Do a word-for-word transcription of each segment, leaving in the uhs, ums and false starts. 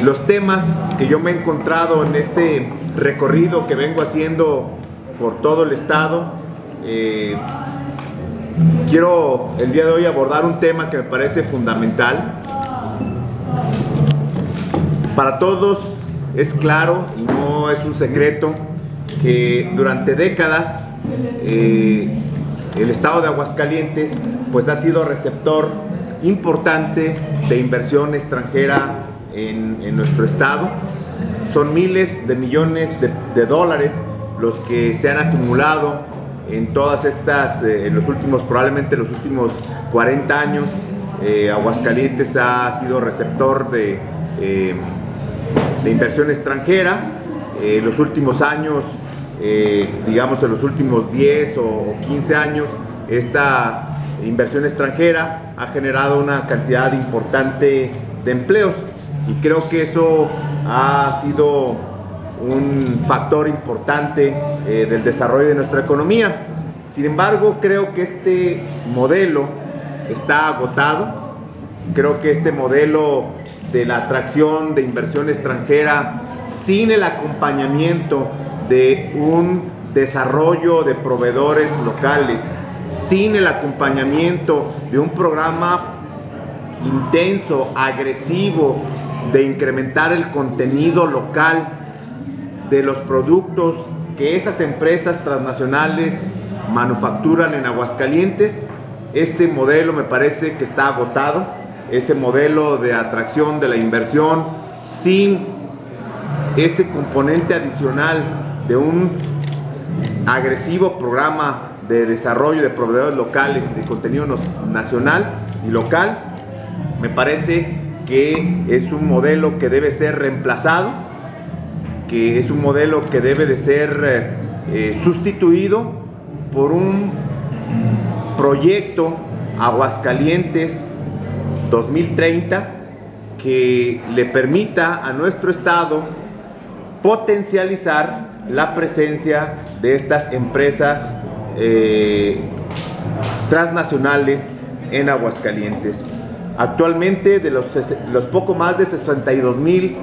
los temas que yo me he encontrado en este recorrido que vengo haciendo por todo el estado. Eh, quiero el día de hoy abordar un tema que me parece fundamental. Para todos es claro y no es un secreto que durante décadas eh, el estado de Aguascalientes pues ha sido receptor importante de inversión extranjera en, en nuestro estado. Son miles de millones de, de dólares los que se han acumulado en todas estas, eh, en los últimos, probablemente en los últimos cuarenta años. eh, Aguascalientes ha sido receptor de, eh, de inversión extranjera. En eh, los últimos años, eh, digamos en los últimos diez o quince años, esta inversión extranjera ha generado una cantidad importante de empleos, y creo que eso ha sido un factor importante eh, del desarrollo de nuestra economía. Sin embargo, creo que este modelo está agotado. Creo que este modelo de la atracción de inversión extranjera sin el acompañamiento de un desarrollo de proveedores locales, sin el acompañamiento de un programa intenso, agresivo, de incrementar el contenido local de los productos que esas empresas transnacionales manufacturan en Aguascalientes, ese modelo me parece que está agotado. Ese modelo de atracción de la inversión sin ese componente adicional de un agresivo programa de desarrollo de proveedores locales y de contenido nacional y local, me parece que es un modelo que debe ser reemplazado, que es un modelo que debe de ser eh, sustituido por un proyecto Aguascalientes dos mil treinta que le permita a nuestro estado potencializar la presencia de estas empresas eh, transnacionales en Aguascalientes. Actualmente, de los, los poco más de sesenta y dos mil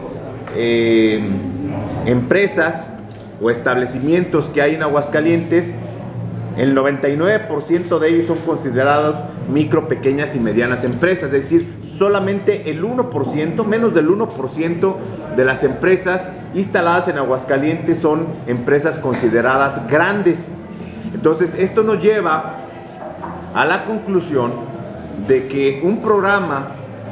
eh, empresas o establecimientos que hay en Aguascalientes, el noventa y nueve por ciento de ellos son considerados micro, pequeñas y medianas empresas. Es decir, solamente el uno por ciento, menos del uno por ciento de las empresas instaladas en Aguascalientes son empresas consideradas grandes. Entonces, esto nos lleva a la conclusión de que un programa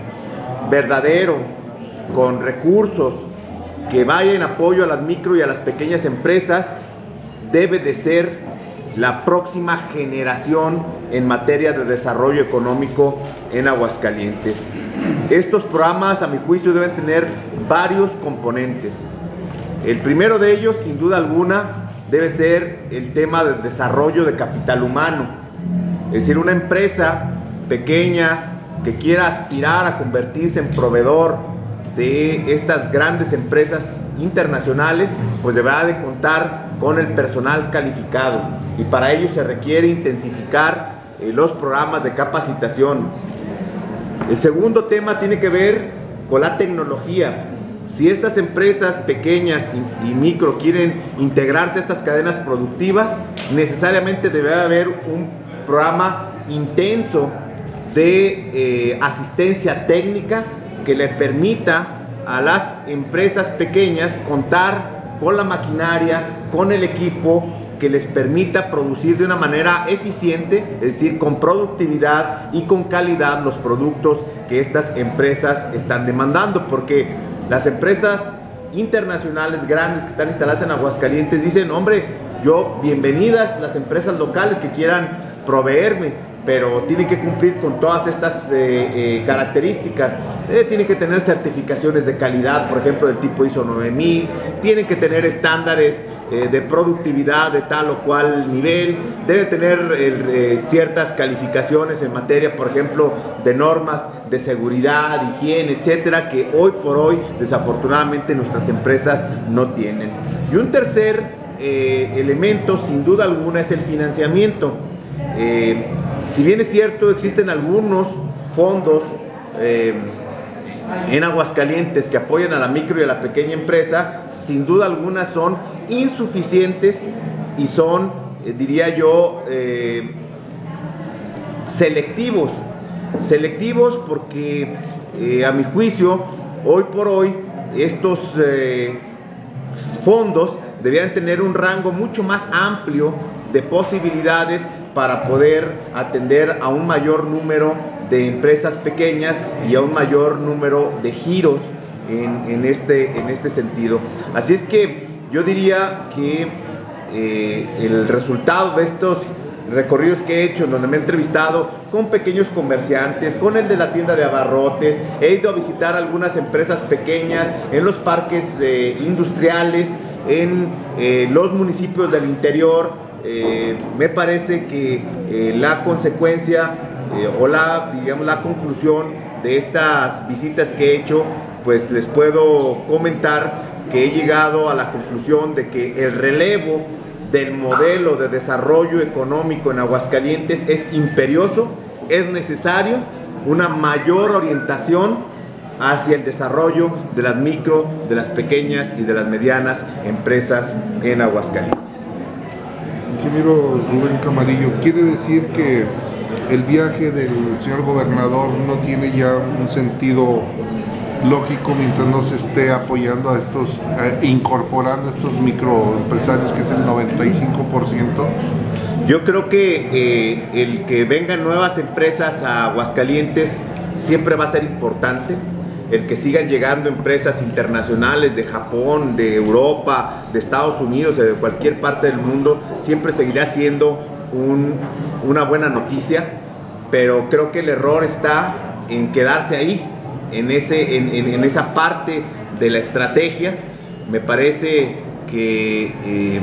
verdadero, con recursos, que vaya en apoyo a las micro y a las pequeñas empresas, debe de ser la próxima generación en materia de desarrollo económico en Aguascalientes. Estos programas, a mi juicio, deben tener varios componentes. El primero de ellos, sin duda alguna, debe ser el tema del desarrollo de capital humano. Es decir, una empresa pequeña que quiera aspirar a convertirse en proveedor de estas grandes empresas internacionales, pues deberá de contar con el personal calificado, y para ello se requiere intensificar eh, los programas de capacitación. El segundo tema tiene que ver con la tecnología. Si estas empresas pequeñas y, y micro quieren integrarse a estas cadenas productivas, necesariamente debe haber un programa intenso de eh, asistencia técnica que le permita a las empresas pequeñas contar con la maquinaria, con el equipo que les permita producir de una manera eficiente, es decir, con productividad y con calidad, los productos que estas empresas están demandando, porque las empresas internacionales grandes que están instaladas en Aguascalientes dicen: hombre, yo, bienvenidas las empresas locales que quieran proveerme, pero tienen que cumplir con todas estas eh, eh, características. Eh, tienen que tener certificaciones de calidad, por ejemplo, del tipo ISO nueve mil, tienen que tener estándares eh, de productividad de tal o cual nivel, debe tener eh, ciertas calificaciones en materia, por ejemplo, de normas de seguridad, higiene, etcétera, que hoy por hoy, desafortunadamente, nuestras empresas no tienen. Y un tercer eh, elemento, sin duda alguna, es el financiamiento. Eh, Si bien es cierto, existen algunos fondos eh, en Aguascalientes que apoyan a la micro y a la pequeña empresa, sin duda alguna son insuficientes y son, eh, diría yo, eh, selectivos. Selectivos porque, eh, a mi juicio, hoy por hoy, estos eh, fondos debían tener un rango mucho más amplio de posibilidades para poder atender a un mayor número de empresas pequeñas y a un mayor número de giros en, en, este, en este sentido. Así es que yo diría que eh, el resultado de estos recorridos que he hecho, en donde me he entrevistado con pequeños comerciantes, con el de la tienda de abarrotes, he ido a visitar algunas empresas pequeñas en los parques eh, industriales, en eh, los municipios del interior. Eh, me parece que eh, la consecuencia eh, o la, digamos, la conclusión de estas visitas que he hecho, pues les puedo comentar que he llegado a la conclusión de que el relevo del modelo de desarrollo económico en Aguascalientes es imperioso, es necesario una mayor orientación hacia el desarrollo de las micro, de las pequeñas y de las medianas empresas en Aguascalientes. Ingeniero Rubén Camarillo, ¿quiere decir que el viaje del señor gobernador no tiene ya un sentido lógico mientras no se esté apoyando a estos, eh, incorporando a estos microempresarios, que es el noventa y cinco por ciento? Yo creo que eh, el que vengan nuevas empresas a Aguascalientes siempre va a ser importante. El que sigan llegando empresas internacionales de Japón, de Europa, de Estados Unidos, de cualquier parte del mundo, siempre seguirá siendo un, una buena noticia, pero creo que el error está en quedarse ahí, en, ese, en, en, en esa parte de la estrategia. Me parece que eh,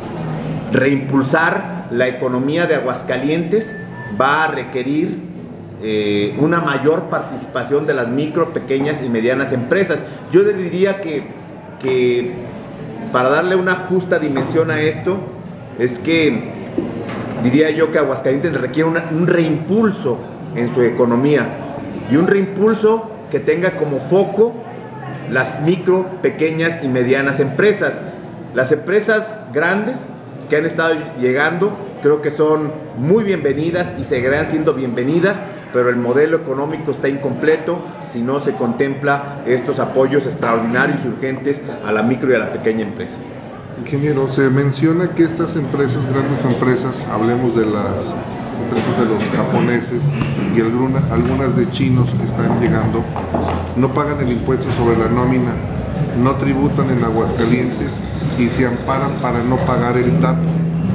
reimpulsar la economía de Aguascalientes va a requerir Eh, una mayor participación de las micro, pequeñas y medianas empresas. Yo le diría que, que para darle una justa dimensión a esto, es que diría yo que Aguascalientes requiere una, un reimpulso en su economía, y un reimpulso que tenga como foco las micro, pequeñas y medianas empresas. Las empresas grandes que han estado llegando creo que son muy bienvenidas y seguirán siendo bienvenidas, pero el modelo económico está incompleto si no se contempla estos apoyos extraordinarios y urgentes a la micro y a la pequeña empresa. Ingeniero, se menciona que estas empresas, grandes empresas, hablemos de las empresas de los japoneses y algunas, algunas de chinos que están llegando, no pagan el impuesto sobre la nómina, no tributan en Aguascalientes y se amparan para no pagar el T A P.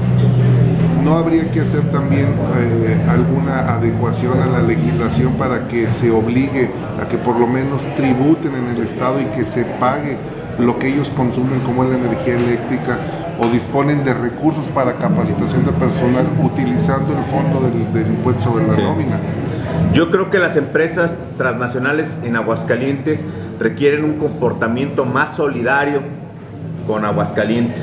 ¿No habría que hacer también eh, alguna adecuación a la legislación para que se obligue a que por lo menos tributen en el Estado y que se pague lo que ellos consumen, como es la energía eléctrica, o disponen de recursos para capacitación de personal utilizando el fondo del, del impuesto sobre la sí. nómina? Yo creo que las empresas transnacionales en Aguascalientes requieren un comportamiento más solidario con Aguascalientes.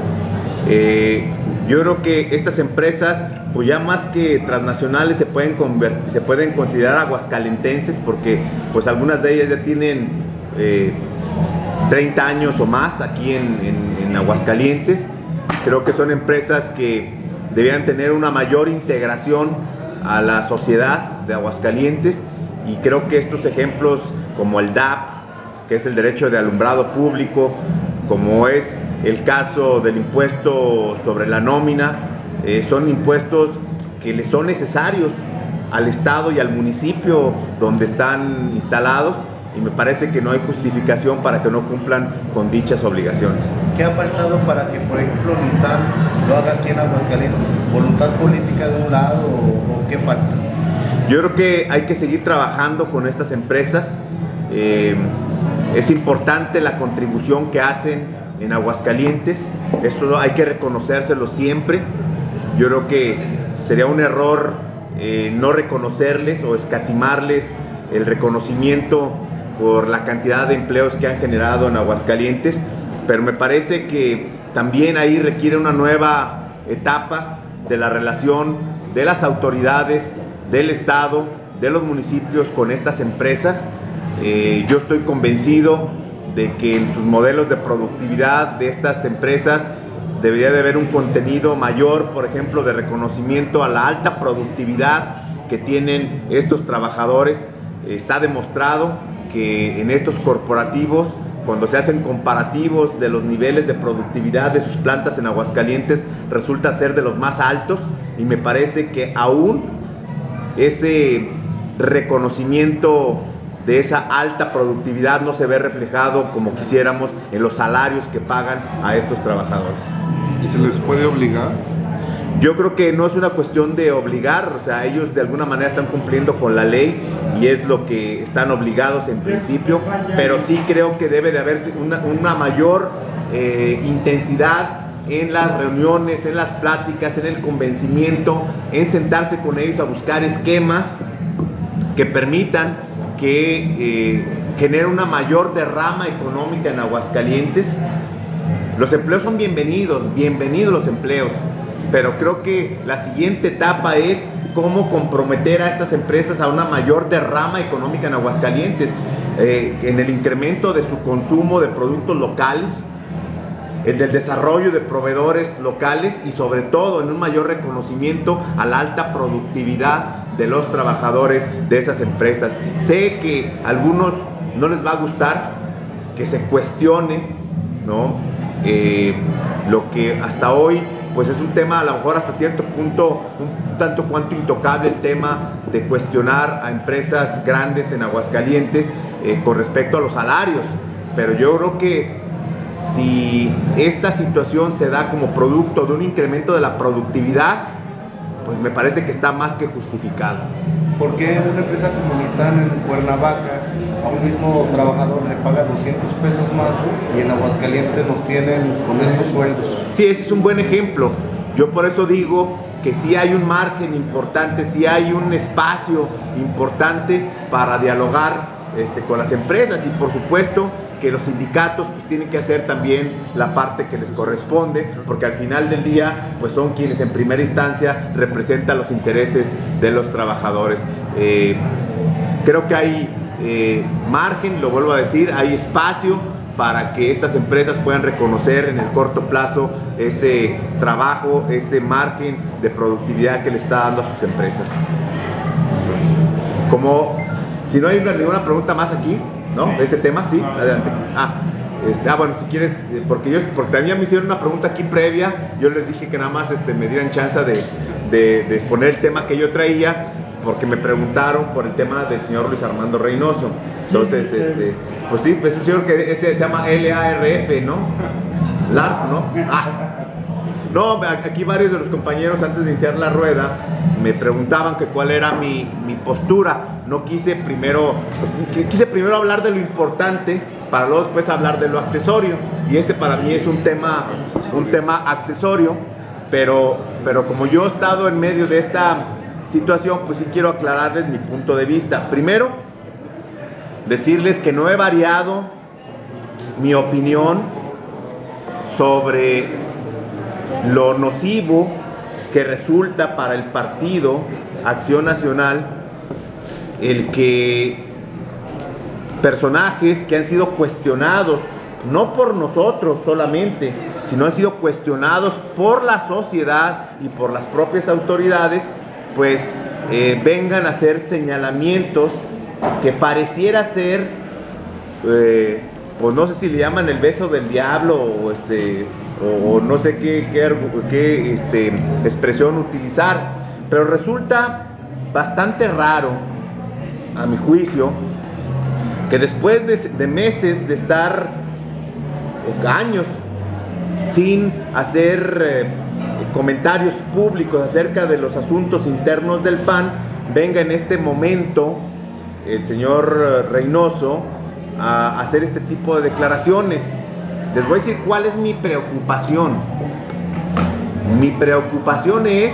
Eh, Yo creo que estas empresas, pues ya más que transnacionales, se pueden, se pueden considerar aguascalentenses, porque pues algunas de ellas ya tienen eh, treinta años o más aquí en, en, en Aguascalientes. Creo que son empresas que debían tener una mayor integración a la sociedad de Aguascalientes, y creo que estos ejemplos como el D A P, que es el derecho de alumbrado público, como es el caso del impuesto sobre la nómina, eh, son impuestos que le son necesarios al Estado y al municipio donde están instalados, y me parece que no hay justificación para que no cumplan con dichas obligaciones. ¿Qué ha faltado para que, por ejemplo, Nissan lo haga aquí en Aguascalientes? ¿Voluntad política de un lado o, o qué falta? Yo creo que hay que seguir trabajando con estas empresas. Eh, es importante la contribución que hacen en Aguascalientes, esto hay que reconocérselo siempre. Yo creo que sería un error eh, no reconocerles o escatimarles el reconocimiento por la cantidad de empleos que han generado en Aguascalientes, pero me parece que también ahí requiere una nueva etapa de la relación de las autoridades, del Estado, de los municipios con estas empresas, Eh, yo estoy convencido de que en sus modelos de productividad de estas empresas debería de haber un contenido mayor, por ejemplo, de reconocimiento a la alta productividad que tienen estos trabajadores. Está demostrado que en estos corporativos, cuando se hacen comparativos de los niveles de productividad de sus plantas en Aguascalientes, resulta ser de los más altos, y me parece que aún ese reconocimiento de esa alta productividad no se ve reflejado como quisiéramos en los salarios que pagan a estos trabajadores. ¿Y se les puede obligar? Yo creo que no es una cuestión de obligar, o sea, ellos de alguna manera están cumpliendo con la ley y es lo que están obligados en principio, pero sí creo que debe de haber una, una mayor eh, intensidad en las reuniones, en las pláticas, en el convencimiento, en sentarse con ellos a buscar esquemas que permitan que eh, genere una mayor derrama económica en Aguascalientes. Los empleos son bienvenidos, bienvenidos los empleos, pero creo que la siguiente etapa es cómo comprometer a estas empresas a una mayor derrama económica en Aguascalientes, eh, en el incremento de su consumo de productos locales, el del desarrollo de proveedores locales y sobre todo en un mayor reconocimiento a la alta productividad de los trabajadores de esas empresas. Sé que a algunos no les va a gustar que se cuestione, ¿no? Eh, lo que hasta hoy pues es un tema a lo mejor hasta cierto punto un tanto cuanto intocable, el tema de cuestionar a empresas grandes en Aguascalientes eh, con respecto a los salarios, pero yo creo que si esta situación se da como producto de un incremento de la productividad, pues me parece que está más que justificado. ¿Por qué una empresa como Nissan en Cuernavaca a un mismo trabajador le paga doscientos pesos más y en Aguascalientes nos tienen con esos sueldos? Sí, ese es un buen ejemplo. Yo por eso digo que sí hay un margen importante, sí hay un espacio importante para dialogar este, con las empresas, y por supuesto que los sindicatos pues tienen que hacer también la parte que les corresponde, porque al final del día pues son quienes en primera instancia representan los intereses de los trabajadores. Eh, creo que hay eh, margen, lo vuelvo a decir, hay espacio para que estas empresas puedan reconocer en el corto plazo ese trabajo, ese margen de productividad que le está dando a sus empresas. Como si no hay una, ninguna pregunta más aquí, ¿no? ¿Ese tema? Sí, adelante. Ah, este, ah bueno, si quieres, porque yo, porque también me hicieron una pregunta aquí previa, yo les dije que nada más este, me dieran chance de, de, de exponer el tema que yo traía, porque me preguntaron por el tema del señor Luis Armando Reynoso. Entonces, este, pues sí, es un señor que ese se llama L A R F, ¿no? L A R F, ¿no? Ah. No, aquí varios de los compañeros antes de iniciar la rueda me preguntaban que cuál era mi, mi postura. No quise primero, pues, quise primero hablar de lo importante para luego después hablar de lo accesorio. Y este para mí es un tema, un tema accesorio, pero, pero como yo he estado en medio de esta situación, pues sí quiero aclararles mi punto de vista. Primero, decirles que no he variado mi opinión sobre lo nocivo que resulta para el partido Acción Nacional el que personajes que han sido cuestionados, no por nosotros solamente, sino han sido cuestionados por la sociedad y por las propias autoridades, pues eh, vengan a hacer señalamientos que pareciera ser, eh, pues no sé si le llaman el beso del diablo o este... o no sé qué, qué, qué este, expresión utilizar, pero resulta bastante raro, a mi juicio, que después de, de meses de estar, o años, sin hacer eh, comentarios públicos acerca de los asuntos internos del P A N, venga en este momento el señor Reynoso a hacer este tipo de declaraciones. Les voy a decir cuál es mi preocupación. Mi preocupación es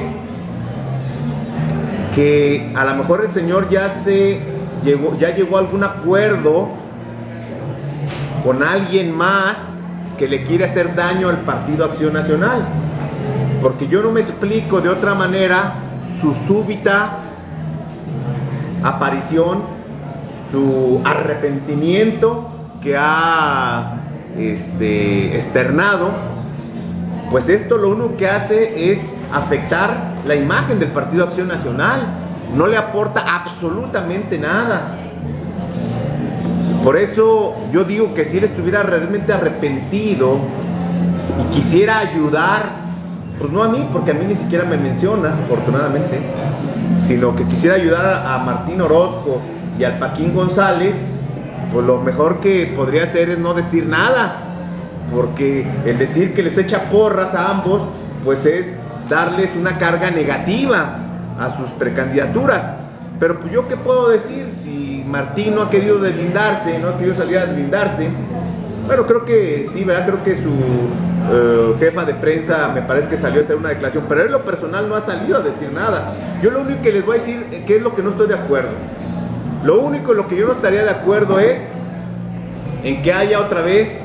que a lo mejor el señor ya se llegó, ya llegó a algún acuerdo con alguien más que le quiere hacer daño al Partido Acción Nacional. Porque yo no me explico de otra manera su súbita aparición, su arrepentimiento que ha este, externado, pues esto lo único que hace es afectar la imagen del Partido Acción Nacional, no le aporta absolutamente nada. Por eso yo digo que si él estuviera realmente arrepentido y quisiera ayudar, pues no a mí, porque a mí ni siquiera me menciona, afortunadamente, sino que quisiera ayudar a Martín Orozco y al Paquín González, pues lo mejor que podría hacer es no decir nada, porque el decir que les echa porras a ambos, pues es darles una carga negativa a sus precandidaturas. Pero pues yo qué puedo decir si Martín no ha querido deslindarse, no ha querido salir a deslindarse. Bueno, creo que sí, ¿verdad? Creo que su uh, jefa de prensa me parece que salió a hacer una declaración, pero él en lo personal no ha salido a decir nada. Yo lo único que les voy a decir es que es lo que no estoy de acuerdo. Lo único en lo que yo no estaría de acuerdo es en que haya otra vez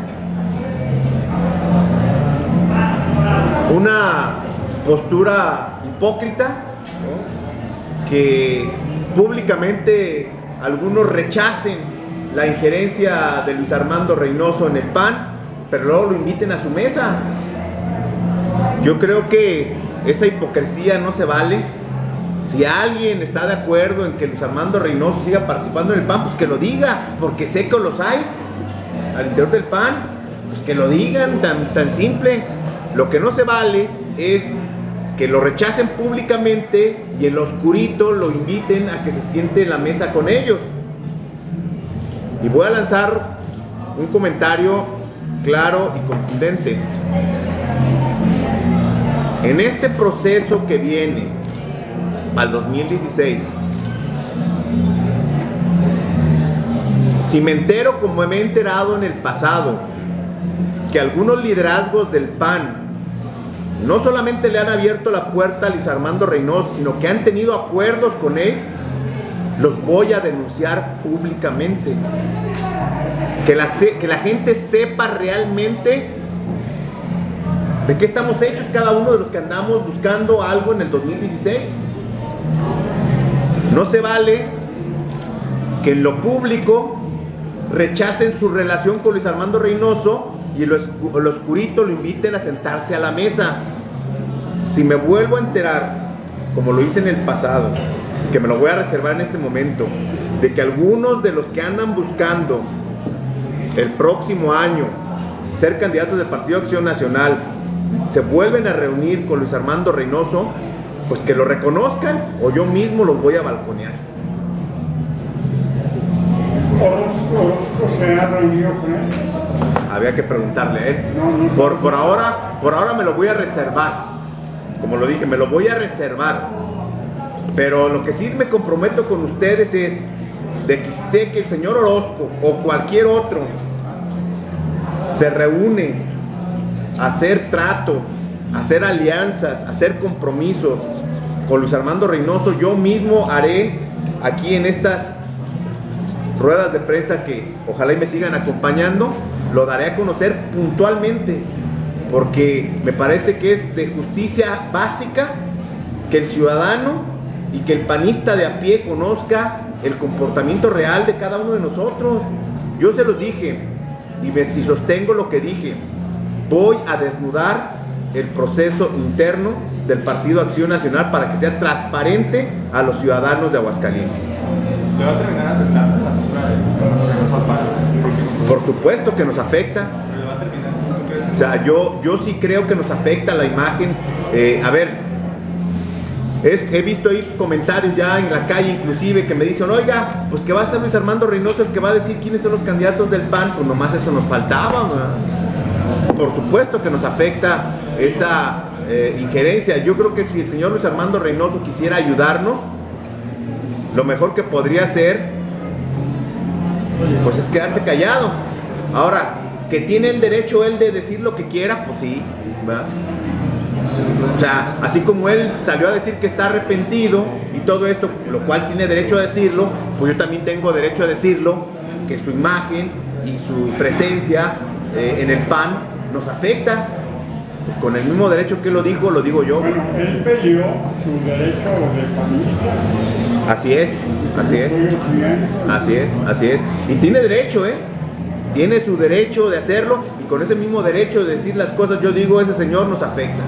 una postura hipócrita, ¿no? Que públicamente algunos rechacen la injerencia de Luis Armando Reynoso en el P A N, pero luego lo inviten a su mesa. Yo creo que esa hipocresía no se vale. Si alguien está de acuerdo en que Luis Armando Reynoso siga participando en el P A N, pues que lo diga, porque sé que los hay al interior del P A N, pues que lo digan, tan, tan simple. Lo que no se vale es que lo rechacen públicamente y en lo oscurito lo inviten a que se siente en la mesa con ellos. Y voy a lanzar un comentario claro y contundente. En este proceso que viene al dos mil dieciséis, si me entero, como me he enterado en el pasado, que algunos liderazgos del P A N no solamente le han abierto la puerta a Luis Armando Reynoso, sino que han tenido acuerdos con él, los voy a denunciar públicamente. Que la, que la gente sepa realmente de qué estamos hechos cada uno de los que andamos buscando algo en el dos mil dieciséis. No se vale que en lo público rechacen su relación con Luis Armando Reynoso y en lo oscurito lo inviten a sentarse a la mesa. Si me vuelvo a enterar, como lo hice en el pasado, que me lo voy a reservar en este momento, de que algunos de los que andan buscando el próximo año ser candidatos del Partido Acción Nacional se vuelven a reunir con Luis Armando Reynoso, pues que lo reconozcan o yo mismo los voy a balconear. ¿Orozco se ha reunido con él? Había que preguntarle a él. No, no, por, por, ahora, por ahora me lo voy a reservar. Como lo dije, me lo voy a reservar. Pero lo que sí me comprometo con ustedes es de que sé que el señor Orozco o cualquier otro se reúne a hacer tratos, a hacer alianzas, a hacer compromisos con Luis Armando Reynoso, yo mismo haré aquí en estas ruedas de prensa que ojalá y me sigan acompañando, lo daré a conocer puntualmente, porque me parece que es de justicia básica que el ciudadano y que el panista de a pie conozca el comportamiento real de cada uno de nosotros. Yo se los dije y, me, y sostengo lo que dije. Voy a desnudar el proceso interno del Partido Acción Nacional para que sea transparente a los ciudadanos de Aguascalientes. ¿Le va a terminar afectando la sombra de Luis Armando Reynoso al P A N? Por supuesto que nos afecta. ¿Pero le va a terminar? ¿Tú crees que O sea, yo, yo sí creo que nos afecta la imagen. Eh, a ver, es, he visto ahí comentarios ya en la calle inclusive que me dicen, oiga, pues que va a ser Luis Armando Reynoso el que va a decir quiénes son los candidatos del P A N. Pues nomás eso nos faltaba, ¿no? Por supuesto que nos afecta esa eh, injerencia. Yo creo que si el señor Luis Armando Reynoso quisiera ayudarnos, lo mejor que podría hacer pues es quedarse callado. Ahora, que tiene el derecho él de decir lo que quiera, pues sí, ¿verdad? O sea, así como él salió a decir que está arrepentido y todo esto, lo cual tiene derecho a decirlo, pues yo también tengo derecho a decirlo, que su imagen y su presencia eh, en el P A N nos afecta. Pues con el mismo derecho que él lo dijo, lo digo yo. Bueno, él peleó su derecho de panista Así es, así es, así es, así es. Y tiene derecho, ¿eh? Tiene su derecho de hacerlo, y con ese mismo derecho de decir las cosas, yo digo, ese señor nos afecta.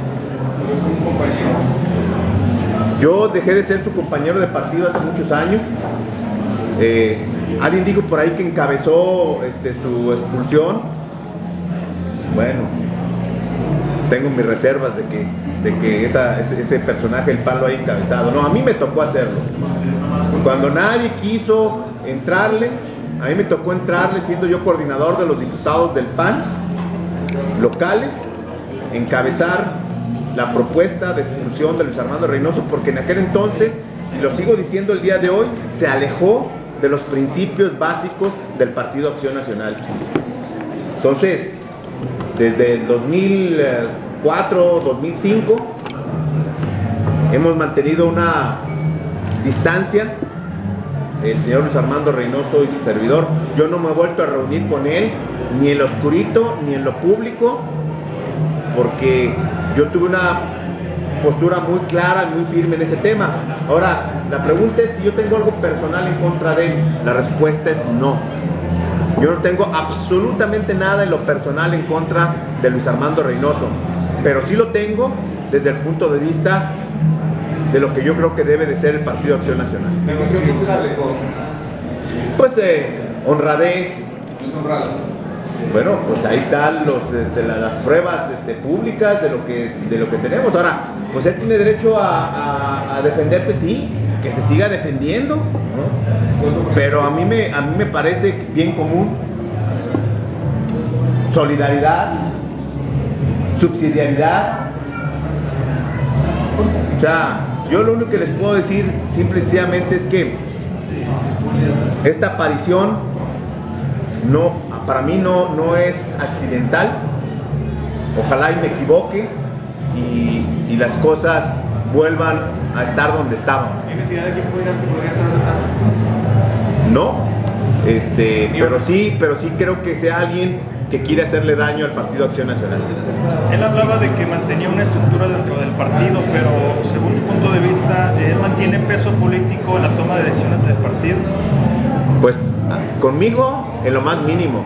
Yo dejé de ser su compañero de partido hace muchos años. Eh, alguien dijo por ahí que encabezó este, su expulsión. Bueno, tengo mis reservas de que, de que esa, ese, ese personaje, el PAN, lo haya encabezado. No, a mí me tocó hacerlo. Cuando nadie quiso entrarle, a mí me tocó entrarle, siendo yo coordinador de los diputados del PAN locales, encabezar la propuesta de expulsión de Luis Armando Reynoso, porque en aquel entonces, y lo sigo diciendo el día de hoy, se alejó de los principios básicos del Partido Acción Nacional. Entonces, desde el dos mil cuatro, dos mil cinco, hemos mantenido una distancia, el señor Luis Armando Reynoso y su servidor. Yo no me he vuelto a reunir con él, ni en lo oscurito, ni en lo público, porque yo tuve una postura muy clara, muy firme en ese tema. Ahora, la pregunta es si yo tengo algo personal en contra de él. La respuesta es no. Yo no tengo absolutamente nada en lo personal en contra de Luis Armando Reynoso, pero sí lo tengo desde el punto de vista de lo que yo creo que debe de ser el Partido Acción Nacional. Pues eh, honradez. Bueno, pues ahí están los, este, la, las pruebas este, públicas de lo, que, de lo que tenemos. Ahora, pues él tiene derecho a, a, a defenderse, sí, que se siga defendiendo, ¿no? Pero a mí, me, a mí me parece bien común solidaridad, subsidiariedad. O sea, yo lo único que les puedo decir simple y sencillamente es que esta aparición no, para mí no, no es accidental. Ojalá y me equivoque y, y las cosas vuelvan a estar donde estaban. ¿Tienes idea de quién podría, podría estar detrás? No, este, pero sí, pero sí creo que sea alguien que quiere hacerle daño al Partido Acción Nacional. Él hablaba de que mantenía una estructura dentro del partido, pero según tu punto de vista, ¿él mantiene peso político en la toma de decisiones del partido? Pues conmigo en lo más mínimo,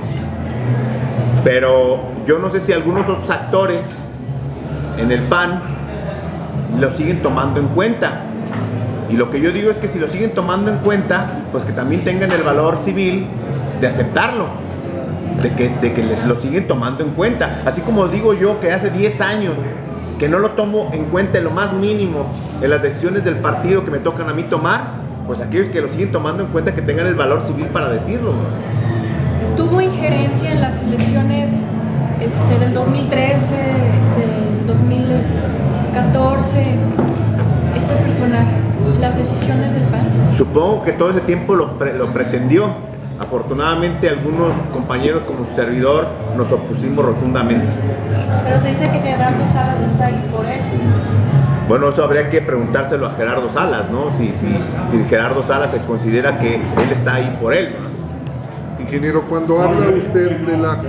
pero yo no sé si algunos otros actores en el P A N lo siguen tomando en cuenta, y lo que yo digo es que si lo siguen tomando en cuenta, pues que también tengan el valor civil de aceptarlo, de que, de que lo siguen tomando en cuenta, así como digo yo que hace diez años que no lo tomo en cuenta en lo más mínimo en las decisiones del partido que me tocan a mí tomar. Pues aquellos que lo siguen tomando en cuenta que tengan el valor civil para decirlo. ¿Tuvo injerencia en las elecciones este, del dos mil trece, del dos mil catorce, este personaje, las decisiones del P A N? Supongo que todo ese tiempo lo, pre lo pretendió. Afortunadamente algunos compañeros como su servidor nos opusimos rotundamente. Pero se dice que Gerardo Salas está ahí por él. Bueno, eso habría que preguntárselo a Gerardo Salas, ¿no? Si, si, si Gerardo Salas se considera que él está ahí por él. Ingeniero, cuando habla usted de la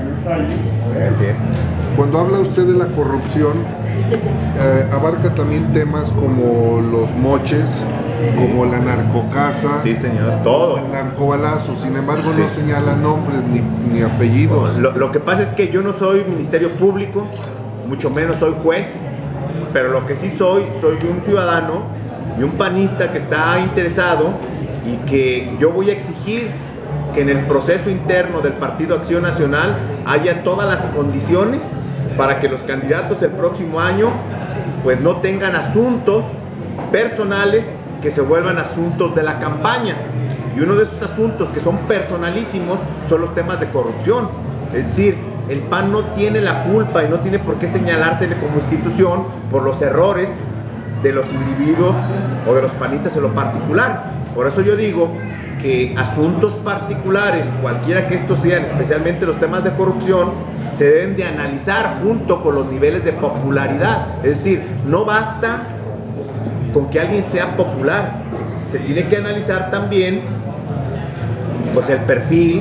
cuando habla usted de la corrupción, eh, abarca también temas como los moches, como la narcocasa, sí, señor, todo, el narcobalazo. Sin embargo, sí, no señala nombres ni, ni apellidos. Lo, lo que pasa es que yo no soy Ministerio Público, mucho menos soy juez. Pero lo que sí soy, soy un ciudadano y un panista que está interesado, y que yo voy a exigir que en el proceso interno del Partido Acción Nacional haya todas las condiciones para que los candidatos el próximo año pues no tengan asuntos personales que se vuelvan asuntos de la campaña. Y uno de esos asuntos que son personalísimos son los temas de corrupción. Es decir, el P A N no tiene la culpa y no tiene por qué señalársele como institución por los errores de los individuos o de los panistas en lo particular. Por eso yo digo que asuntos particulares, cualquiera que estos sean, especialmente los temas de corrupción, se deben de analizar junto con los niveles de popularidad. Es decir, no basta con que alguien sea popular, se tiene que analizar también pues el perfil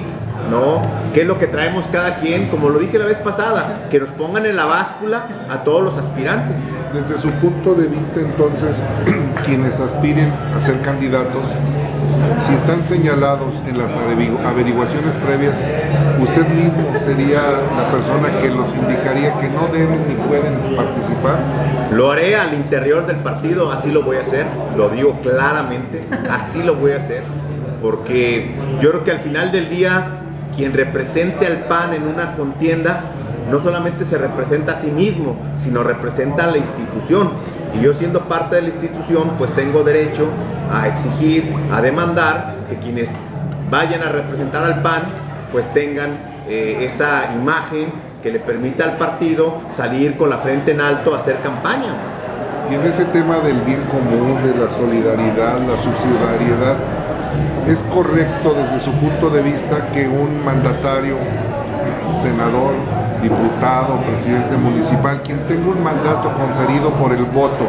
¿no? ¿Qué es lo que traemos cada quien? Como lo dije la vez pasada, que nos pongan en la báscula a todos los aspirantes. Desde su punto de vista, entonces, quienes aspiren a ser candidatos, si están señalados en las averiguaciones previas, usted mismo sería la persona que los indicaría que no deben ni pueden participar. Lo haré al interior del partido, así lo voy a hacer, lo digo claramente, así lo voy a hacer, porque yo creo que al final del día, quien represente al P A N en una contienda, no solamente se representa a sí mismo, sino representa a la institución. Y yo, siendo parte de la institución, pues tengo derecho a exigir, a demandar que quienes vayan a representar al P A N pues tengan eh, esa imagen que le permita al partido salir con la frente en alto a hacer campaña. Y en ese tema del bien común, de la solidaridad, la subsidiariedad, ¿es correcto desde su punto de vista que un mandatario, senador, diputado, presidente municipal, quien tenga un mandato conferido por el voto,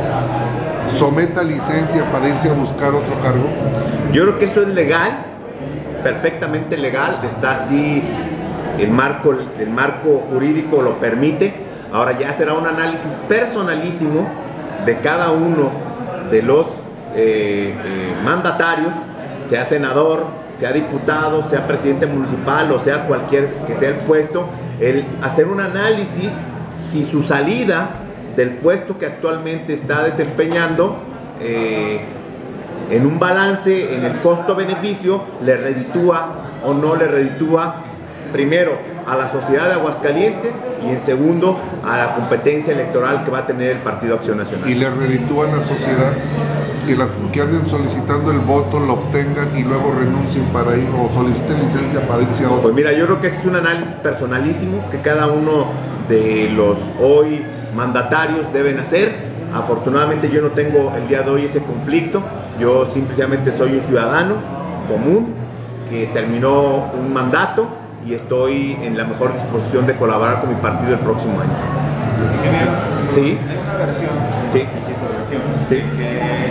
someta licencia para irse a buscar otro cargo? Yo creo que eso es legal, perfectamente legal, está así, el marco, el marco jurídico lo permite. Ahora ya será un análisis personalísimo de cada uno de los eh, eh, mandatarios, sea senador, sea diputado, sea presidente municipal o sea cualquier que sea el puesto, el hacer un análisis si su salida del puesto que actualmente está desempeñando eh, en un balance, en el costo-beneficio, le reditúa o no le reditúa, primero a la sociedad de Aguascalientes y en segundo a la competencia electoral que va a tener el Partido Acción Nacional. ¿Y le reditúa a la sociedad que las que anden solicitando el voto lo obtengan y luego renuncien para ir o soliciten licencia para irse a otro? Pues mira, yo creo que ese es un análisis personalísimo que cada uno de los hoy mandatarios deben hacer. Afortunadamente yo no tengo el día de hoy ese conflicto, yo simplemente soy un ciudadano común que terminó un mandato y estoy en la mejor disposición de colaborar con mi partido el próximo año. Ingeniero, Sí. hay una versión, Sí. existe una versión, Sí. que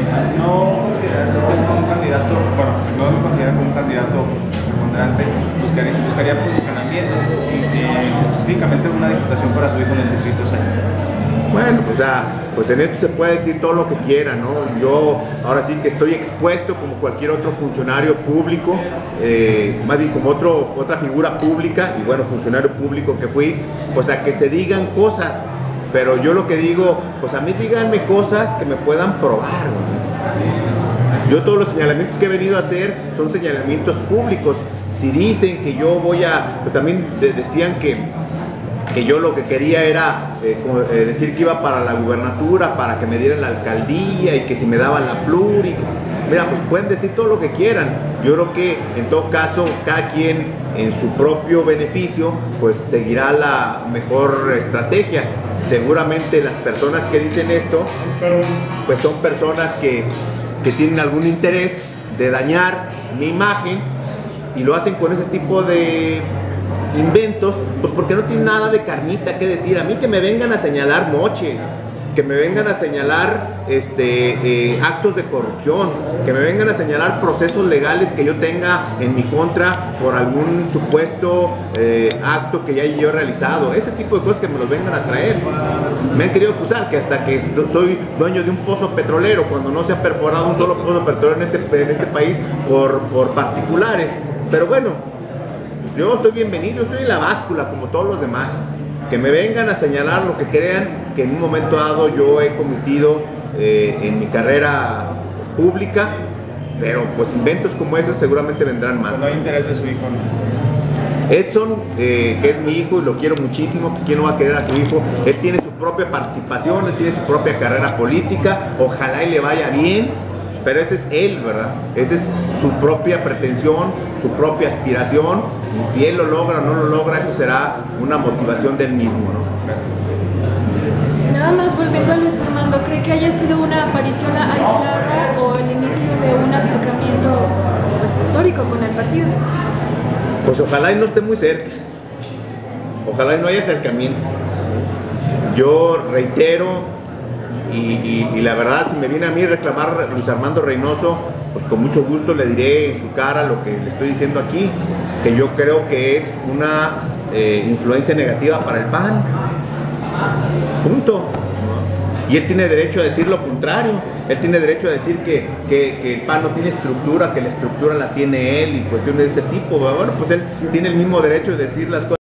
no considerarse usted como un candidato, bueno, no lo considera como un candidato preponderante, buscaría, buscaría posicionamientos, y, eh, específicamente una diputación para su hijo en el distrito seis. Bueno, o sea, pues en esto se puede decir todo lo que quiera, ¿no? Yo ahora sí que estoy expuesto como cualquier otro funcionario público, eh, más bien como otro, otra figura pública, y bueno, funcionario público que fui, pues a que se digan cosas, pero yo lo que digo, pues a mí díganme cosas que me puedan probar, ¿no? Yo todos los señalamientos que he venido a hacer son señalamientos públicos. Si dicen que yo voy a, pues también de, decían que que yo lo que quería era eh, eh, decir que iba para la gubernatura, para que me dieran la alcaldía y que si me daban la pluri. Mira, pues pueden decir todo lo que quieran. Yo creo que en todo caso cada quien en su propio beneficio pues seguirá la mejor estrategia. Seguramente las personas que dicen esto pues son personas que, que tienen algún interés de dañar mi imagen y lo hacen con ese tipo de inventos, pues porque no tienen nada de carnita que decir. A mí que me vengan a señalar moches, que me vengan a señalar este, eh, actos de corrupción, que me vengan a señalar procesos legales que yo tenga en mi contra por algún supuesto eh, acto que ya yo he realizado, ese tipo de cosas que me los vengan a traer. Me han querido acusar que hasta que soy dueño de un pozo petrolero, cuando no se ha perforado un solo pozo petrolero en este, en este país por, por particulares. Pero bueno, yo estoy bienvenido, yo estoy en la báscula como todos los demás. Que me vengan a señalar lo que crean que en un momento dado yo he cometido eh, en mi carrera pública, pero pues inventos como esos seguramente vendrán más. No hay interés de su hijo, ¿no? Edson, eh, que es mi hijo y lo quiero muchísimo, pues quién no va a querer a su hijo. Él tiene su propia participación, él tiene su propia carrera política, ojalá y le vaya bien. Pero ese es él, ¿verdad? Esa es su propia pretensión, su propia aspiración, y si él lo logra o no lo logra, eso será una motivación del mismo, ¿no? Gracias. Nada más volviendo a Luis Armando, ¿cree que haya sido una aparición aislada o el inicio de un acercamiento pues, histórico con el partido? Pues ojalá y no esté muy cerca, ojalá y no haya acercamiento. Yo reitero, Y, y, y la verdad, si me viene a mí reclamar Luis Armando Reynoso, pues con mucho gusto le diré en su cara lo que le estoy diciendo aquí. que yo creo que es una eh, influencia negativa para el P A N. Punto. Y él tiene derecho a decir lo contrario. Él tiene derecho a decir que, que, que el P A N no tiene estructura, que la estructura la tiene él y cuestiones de ese tipo. Bueno, pues él tiene el mismo derecho de decir las cosas.